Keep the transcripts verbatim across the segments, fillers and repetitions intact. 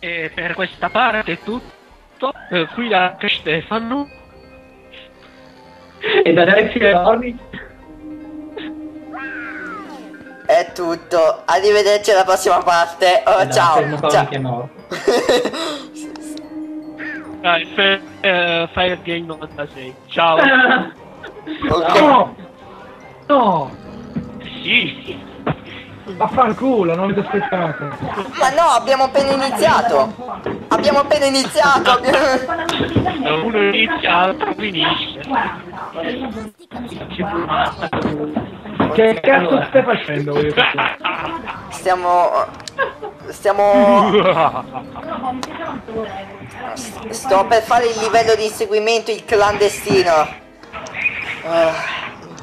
E per questa parte è tutto. Eh, qui da Stefano. E da Derek Orni. È tutto. Arrivederci alla prossima parte. Oh, E da ciao. Fermo Ciao. che è morto. Dai, fe- eh, Fire Game novantasei. Ciao. Ok. No! No! Sì. Vaffanculo, non vi aspettate. Ma no, abbiamo appena iniziato. Abbiamo appena iniziato. Abbiamo... Uno inizia, l'altro finisce. Che cazzo stai facendo? Voglio capire? Stiamo... Stiamo... Sto per fare il livello di inseguimento, il clandestino. Ah,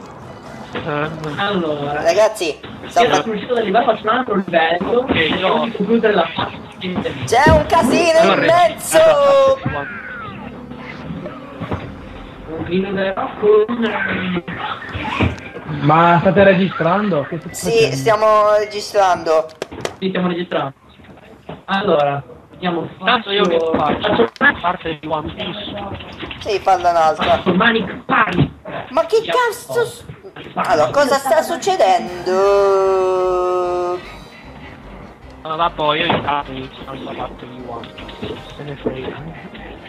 Allora, ragazzi, sto io per- sono uscito dal livello, faccio un altro livello. Ok, E io- devo concludere la fase. c'è un casino in mezzo. Concluderò con... Ma state registrando? Che state Sì, facendo? stiamo registrando. Sì, stiamo registrando. Allora, andiamo. Tanto io che faccio? Faccio A parte di One Piece. Sì, falla un'altra. Faccio Manic Party. Ma che cazzo... s- Allora, cosa sta succedendo? Ma va poi io intanto inizio la parte di One Piece. Se ne frega.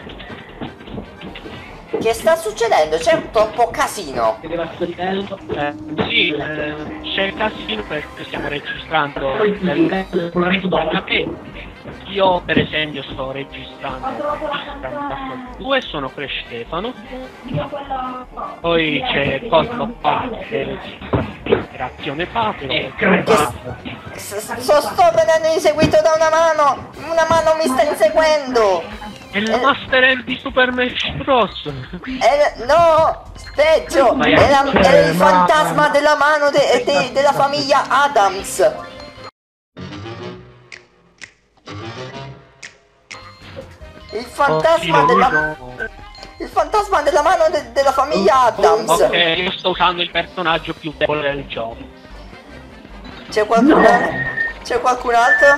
Che sta succedendo? C'è troppo casino. Che deve essere livello. Eh, sì, eh, c'è il casino perché stiamo registrando. Poi il livello del polamento dopo. Io per esempio sto registrando due, sono Crash Stefano, poi c'è Cosmo Parte, Operazione Papero, E Che s- s- so- sto venendo inseguito da una mano. Una mano mi sta inseguendo. e il Master Hand di Super Smash Bros. Eh, no, peggio. Ma È, è- la- è il ma- fantasma della mano de- de- della famiglia Adams. Il fantasma Oddio, della... no. Il fantasma della mano de- della famiglia Adams. Ok, io sto usando il personaggio più debole del gioco. C'è qualcun altro? C'è qualcun altro?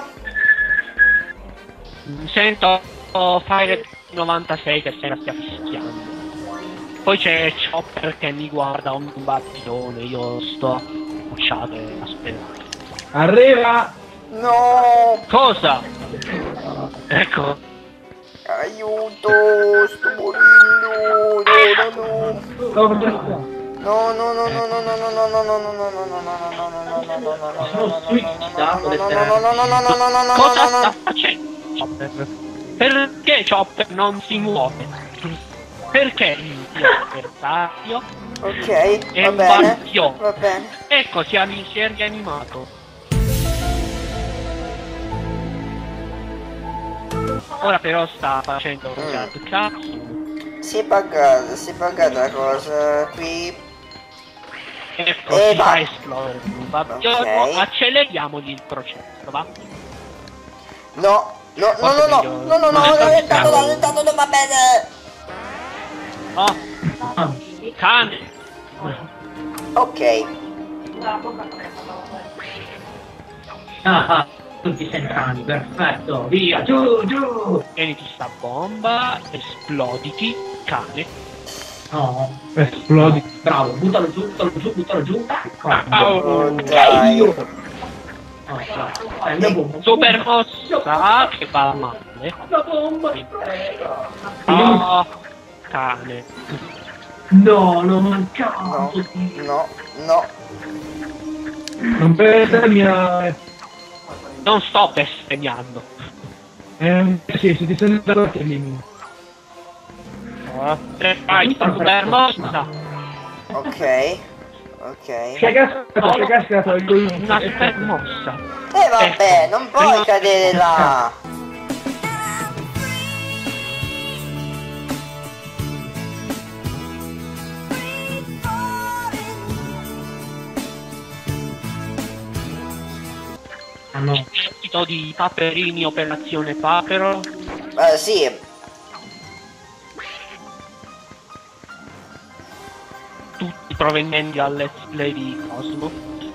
Sento Fire novantasei che se la stia fischiando. Poi c'è Chopper che mi guarda un battitone, io sto accucciato e aspetto. Arriva! No! Cosa? Ecco. Aiuto! Sto morendo! No, no, no! Stavo facendo qua. No, no, no, no, no, no, no, no, no, no, no, no, no, no, Cosa sta facendo Chopper? Perché Chopper non si muove? Perché il avversario ok, è va un bene, bastione? va bene. Ecco, si è si è rianimato. Ora però sta facendo un cazzo. Si è buggato, si è buggata la cosa qui. Ecco, Eh, si va. fa esplodere un bastione. Ok. Acceleriamogli il processo, va? No, no, no, no, no, no, no, no, ho rallentato, ho rallentato, non va bene. Oh, cane! Ok, Ah, ah, tutti centrali, perfetto, via, giù, giù! Tieniti sta bomba, esploditi, cane. No, Esplodi. bravo, buttalo giù, buttalo giù, buttalo giù. oh, Dai, dai. io! Oh, bravo. Dai, una bomba. Super mossa che fa male. Una bomba, ti prego. Oh, cane. No, non no, mancavo. no, no. Non bestemmiare. Non sto bestemmiando. Eh, sì, se ti sei andato ti elimini. Se fai super mossa, Ok, ok. Che cazzo, che cazzo, una super mossa. E vabbè, Ecco, non puoi prima- cadere là. Ah no. Esercito di Paperini, operazione Papero. Eh, sì. Tutti provenienti dal let's play di Cosmo.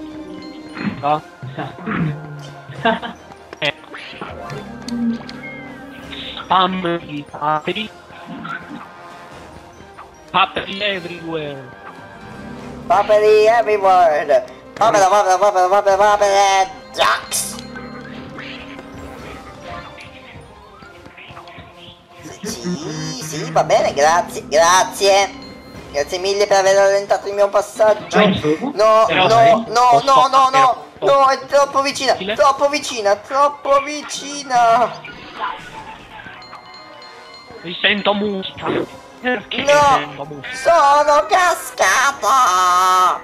No? Ecco. spam di paperi. Paperi everywhere. Paperi everywhere. Papera, papera, papera, papera, papera. Jax. Sì, sì, va bene, grazie, grazie. Grazie mille per aver rallentato il mio passaggio. No, no, no, no, no, no, no, è troppo vicina, troppo vicina, troppo vicina. Risento musica. Perché No, sento musica? sono cascata.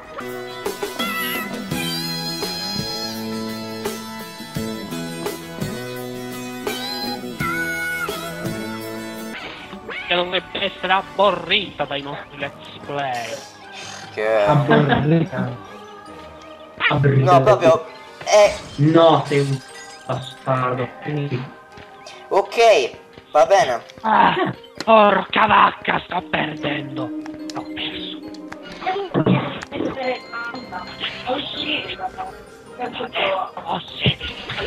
Che dovrebbe essere abborrita dai nostri let's play. Che... Abborrita. No, proprio... Eh, No, sei un bastardo. Quindi- ok, va bene. Ah, porca vacca, sto perdendo. Ho perso. Oh sì. Oh sì.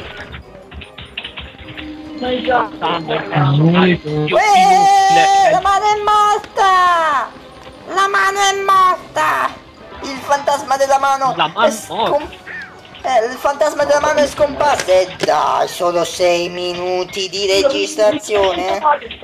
Stando il personaggio più Uè, inutile. la mano è morta! La mano è morta! Il fantasma della mano La mano è scom- eh, il fantasma della mano è scomparso. E dai, solo sei minuti di registrazione?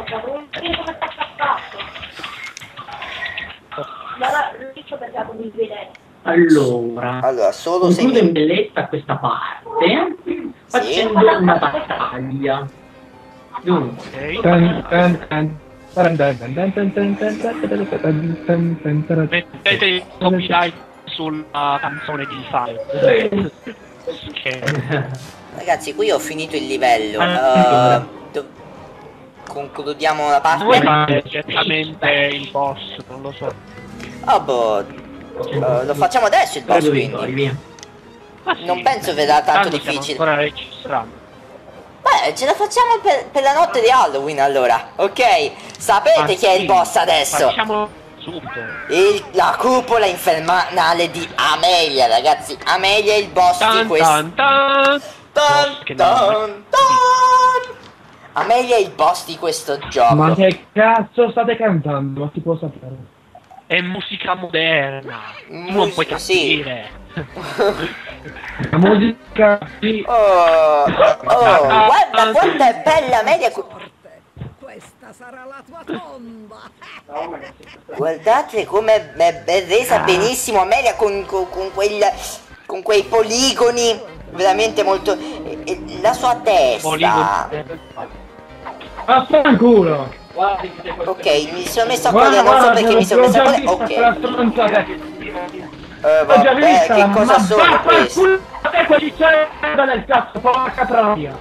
Allora, Allora, solo sei concludo in minuti. bellezza questa parte facendo una battaglia. Dunque, Ok. Tan, tan, tan. Taran, tan, tan, tan, tan, tan, tan, tan, tan, tan, tan, tan, taran. Mettete il copyright sulla canzone di Fire. Che... Ragazzi, qui ho finito il livello. Allora. Uh, do- concludiamo la Dove parte. è certamente il boss? Non lo so. Oh, boh. Uh, lo facciamo adesso il boss, Prego, Vittorio, quindi. via. Ma sì, Non penso verrà tanto tanto difficile. stiamo ancora registrando. Beh, ce la facciamo per, per la notte di Halloween allora. Ok, sapete Ma chi è il sì, boss adesso? Facciamo subito. Il- la cupola infernale di Amelia, ragazzi. Amelia è il boss di Tan questo. tan tan. Tan, Boss che tan, non- tan. Amelia è il boss di questo gioco. Ma che cazzo state cantando? Ma si può sapere? È musica moderna. Tu non Mus- puoi sì. capire. La musica sì. Oh, oh, guarda quanto è bella Amelia. cu- Questa sarà la tua tomba. Guardate come è, è resa benissimo Amelia con, con, con quel, con quei poligoni veramente molto. e- e la sua testa. Poligoni. Affanculo! Ok, mi sono messo a Guarda, correre, non so guarda, perché mi sono l'ho messo a già correre. vista Ok. quella stronzata. Eh, L'ho già vabbè, vista, che cosa ma sono questi? vaffanculo a te quelli c'è del cazzo, porca troia!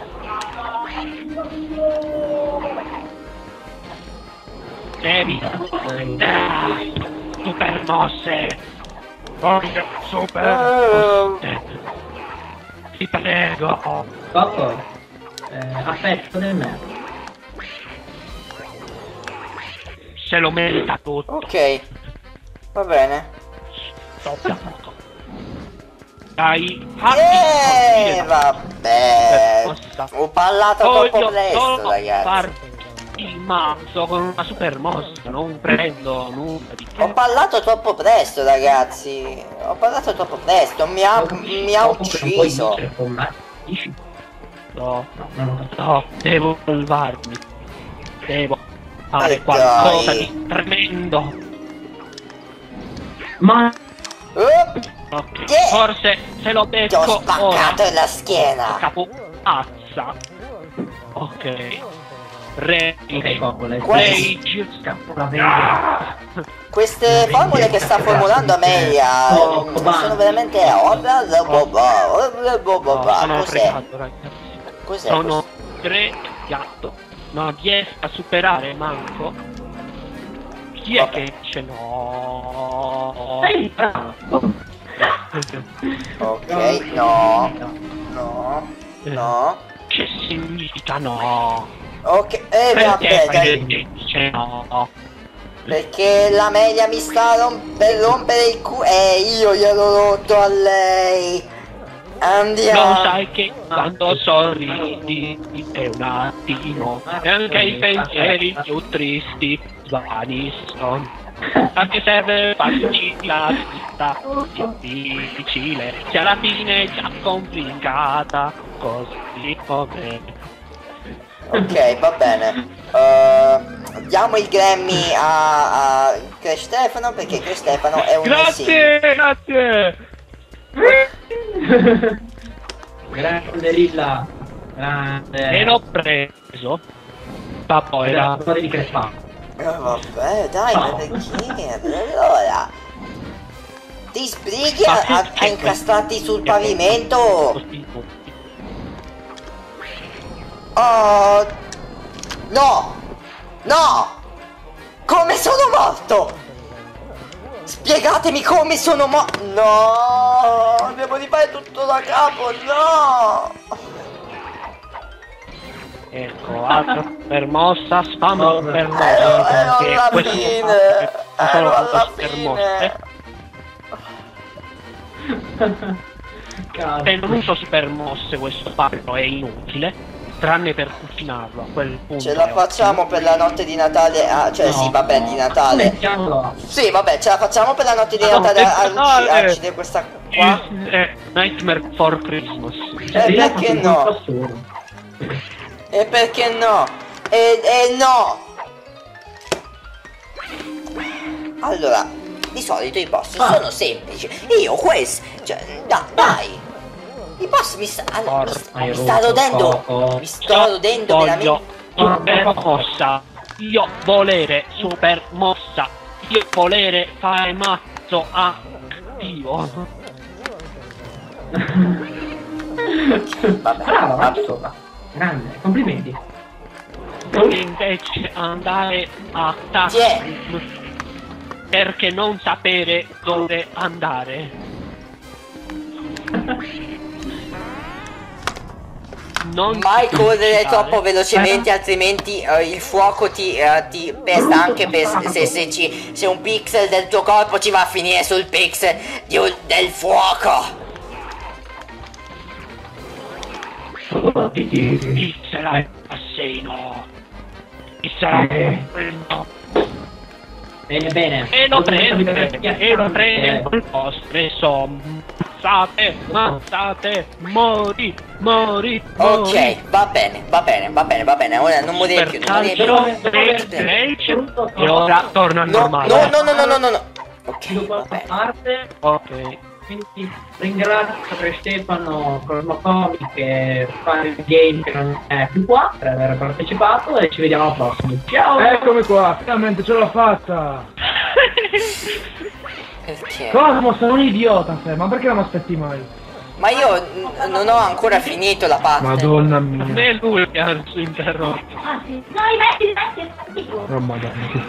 Devi. Ah, super mosse. Voglio super Oh. mosse. Ti prego. Cocco, eh, aspetta del me. Se lo merita tutto. Ok, va bene. Stop. Dai, fatti Eh, scoprire. vabbè. Mossa. Ho parlato Voglio troppo presto, solo ragazzi. far il mazzo con una super mossa, non prendo nulla di Ho che. parlato troppo presto, ragazzi. Ho parlato troppo presto. Mi ha, mi ha ucciso. No, No, non ho capito. no, devo salvarmi. Devo fare Eh, qualcosa dai. di tremendo. Ma Oh, Ok, Che? forse se lo ti ho becco spaccato ora. la schiena. Capo pazza. Ok. Rage. ok, Cocco, lei Rage. la vedo. Queste formule che sta formulando Amelia Oh, mm, Obama. sono veramente. Oh, bla, bla, bla, bla, bla, bla, bla, No, bla. sono Cos'è? fregato, ragazzi. Cos'è? Sono tre gatto. Non riesco a superare manco. Chi è Vabbè. che ce l'ho? Sei bravo. Ok, no. No. No. Che significa no? Ok, eh Perché vabbè, fai dai. del dice no? Perché la media mi sta rom- per rompere il culo. Eh, io gliel'ho rotto a lei. Andiamo. Lo sai che quando sorridi è un attimo e anche i pensieri più tristi svaniscono. A che serve farci la vita difficile se alla fine è già complicata così come. Ok, va bene. Uh, diamo il Grammy a, a Crash Stefano perché Crash Stefano è un Grazie, grazie. Grande Lilla. Grande. E l'ho preso. Papà era. Era di crepare. Oh, vabbè, dai, ma perché? Allora, ti sbrighi a, a, a incastrarti sul pavimento? Oh, no, no, come sono morto? Spiegatemi come sono morto. No, devo rifare tutto da capo, no. Ecco, altro per mossa, spam per Ero, mossa. ero Perché alla questo fine, sono ero alla per fine. mosse. Se non uso super mosse questo pacco è inutile, tranne per cucinarlo a quel punto. Ce la facciamo per la notte di Natale, ah, cioè No, sì, vabbè, no. di Natale. Mettiamolo. Sì, vabbè, ce la facciamo per la notte di No, Natale a, a, Natale. a uccidere questa qua. Eh, Nightmare for Christmas. Eh, perché no? E perché no? E, e no! Allora, di solito i boss Ah. sono semplici. Io questo, cioè, da, dai! I boss mi sta, allora, mi sta, mi sta rodendo, mi sto rodendo Voglio veramente. super mossa. Io volere super mossa. Io volere fare mazzo attivo. Vabbè, Brava, vabbè. vai sopra. Grande, complimenti. Invece andare a Chi è? Tassim perché non sapere dove andare. Non Mai ti correre fidare. troppo velocemente, altrimenti eh, il fuoco ti, eh, ti pesta anche per se, se, ci, se un pixel del tuo corpo ci va a finire sul pixel di un- del fuoco. Chi sarà il assassino? Chi sarà Eh. quello? Bene, bene. E lo prende, prende, e lo prende col vostro son. Mazzate, mazzate, mori, mori, Ok, mori. va bene, va bene, va bene, va bene. Ora non morire più, non morire più. Calcio, break, break, e ora torna al No, normale. no, no, no, no, no, no, no. Ok, Dopo va la bene. parte, Ok. quindi ringrazio per Stefano Cosmocomic che fa il game che non è più qua per aver partecipato e ci vediamo al prossimo. Ciao! Eccomi qua, finalmente ce l'ho fatta! Perché? Cosmo, sono un idiota, se, ma perché non mi aspetti mai? Ma io n- non ho ancora finito la parte. Madonna mia. Ne lui che ha interrotto. Ah sì, no, i metti, i metti, i metti. Oh madonna, che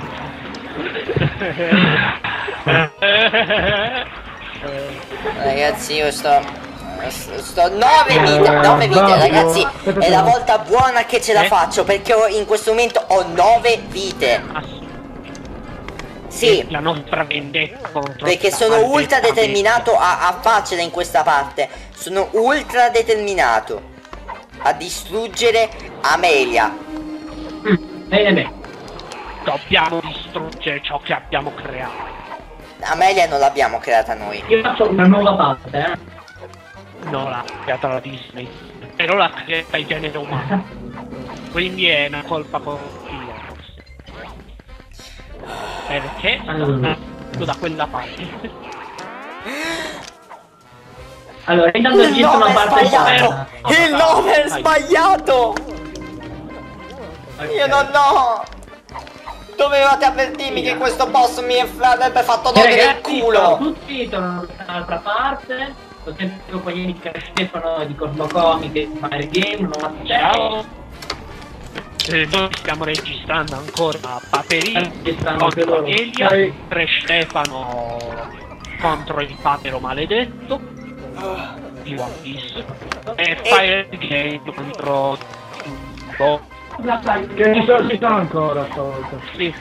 figo. Ragazzi, io sto. Sto nove vite, nove vite, ragazzi. È la volta buona che ce la Eh? faccio perché ho- in questo momento ho nove vite. Sì, La nostra vendetta contro perché sono ultra determinato a, a farcela in questa parte. Sono ultra determinato a distruggere Amelia. Bene, bene. Dobbiamo distruggere ciò che abbiamo creato. Amelia non l'abbiamo creata noi. Io faccio una nuova parte, eh. Non l'ha creata la Disney, però l'ha creata il genere umano. Quindi è una colpa collettiva. Perché Allora. sono da quella parte. Allora, intanto Il esiste nome una è parte sbagliato! buona. Il nome è sbagliato! Io non ho! Dovevate avvertirmi che questo boss mi avrebbe fatto E togliere il ragazzi, culo! ciao a tutti, tornano da un'altra parte. Sono sempre compagni di Stefano di Cosmocomic e Fire Game, nuova Ciao. Eh, noi stiamo registrando ancora Paperino Registrando anche contro loro. Elia, Dai. tre Stefano contro il papero maledetto di One Piece e Fire Game contro boh, Che ci sono, ci sono ancora stavolta. sì.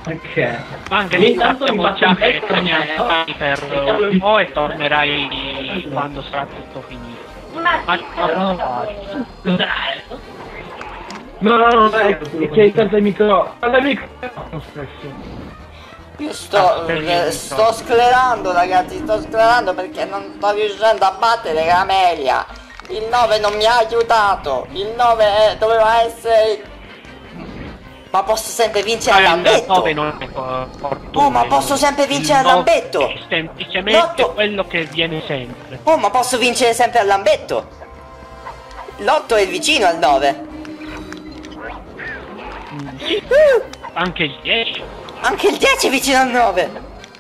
Ok. Ma anche Io lì intanto abbiamo vi faccio già un che bel torneo. per un po' e tornerai Dillo. quando sarà tutto finito. Ma Ma Però- no, Dai. No, no, no, dai, che hai tolto il micro. Tolto il micro. No, stesso. Io sto, eh, sto sclerando ragazzi, sto sclerando perché non sto riuscendo a battere Camelia. Il nove non mi ha aiutato. Il nove è- doveva essere... Ma posso sempre vincere il all'ambetto. nove non è for- fortuna. Oh, ma posso sempre vincere Il nove all'ambetto. è semplicemente L'otto. quello che viene sempre. Oh, ma posso vincere sempre all'ambetto. L'otto è vicino al nove. Mm, sì, Uh, anche il dieci. anche il dieci è vicino al nove.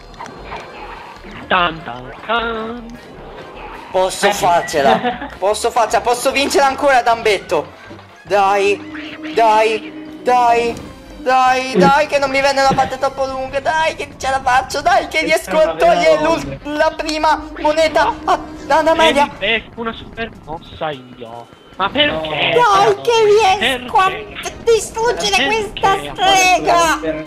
Tan tan tan. Posso farcela. Posso farcela. Posso vincere ancora ad ambetto. Dai. Dai. Dai. Dai, dai, che non mi vende una parte troppo lunga. Dai, che ce la faccio. Dai, che riesco a togliere l'ul- la prima moneta a Dana Media. E becco una super mossa io. Ma perché? Dai, che riesco a Perché? distruggere questa Perché? strega.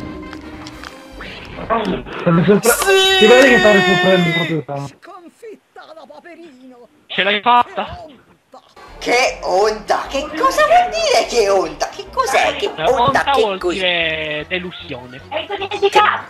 State sopra- Sì. Si vede che state soffrendo proprio tanto. Sconfitta da Paperino. Ce l'hai fatta? Onta. Che onda. Che cosa vuol dire che onda? Che cos'è? Che La onda? onta Che vuol cos'è? dire delusione. è codificato.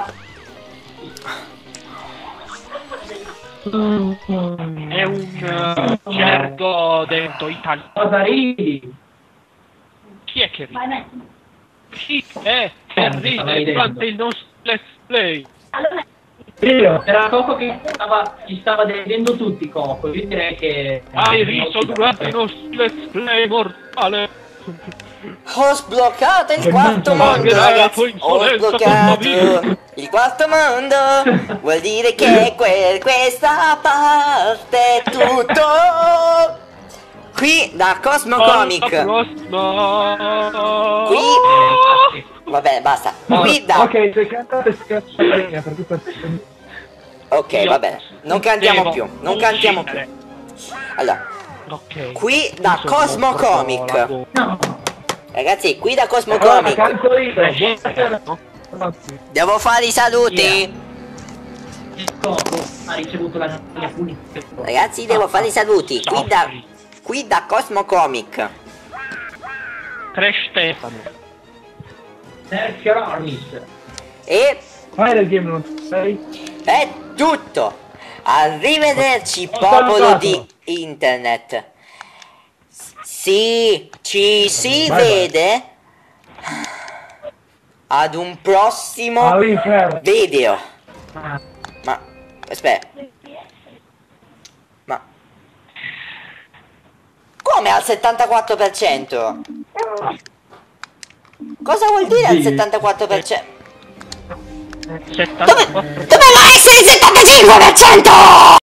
È un uh, gergo detto italiano. Cosa ridi? Chi è che ride? Vai, metti. Chi è che ride durante il nostro let's play? Allora, Io. Era Coco che stava, ci stava devidendo tutti, Coco. Io direi che... Hai riso durante il nostro let's play mortale. Ho sbloccato il Che quarto mangia- mondo, Che ragazzi. mangia- Ho insolenza sbloccato tua il quarto mondo. Vuol dire che que- questa parte è tutto. Qui da Cosmo Comic. Qui. Va bene, basta. Qui da. Ok, se cantate schiacciatina per tutta... Ok, va bene. Non cantiamo più. Non cantiamo più. Allora, Ok. qui da Io sono Cosmo molto Comic. la go- No, Ragazzi, qui da Cosmo Allora, Comic. canto io. Eh, Buonasera. no? Ragazzi. Devo fare i saluti. Coco ha ricevuto la mia punizione. Ragazzi, devo fare i saluti. Qui da. Qui da Cosmo Comic. Tre Stefano. Sergio Ronis. E Fai del game non sei? è tutto. Arrivederci, Ho popolo salutato. di internet. Sì, ci si Bye bye. vede ad un prossimo All'inferno. video. Ah, Ma aspetta. Ma come al settantaquattro per cento? Cosa vuol dire al settantaquattro per cento? Dove, settantaquattro doveva essere il settantacinque per cento!